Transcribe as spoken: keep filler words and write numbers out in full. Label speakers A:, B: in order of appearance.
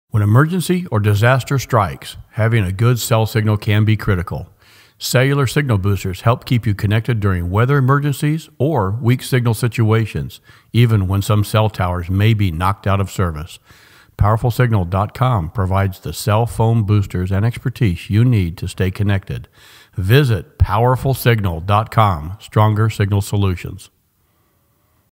A: When emergency or disaster strikes, having a good cell signal can be critical. Cellular signal boosters help keep you connected during weather emergencies or weak signal situations, even when some cell towers may be knocked out of service. Powerful Signal dot com provides the cell phone boosters and expertise you need to stay connected. Visit Powerful Signal dot com. Stronger Signal Solutions.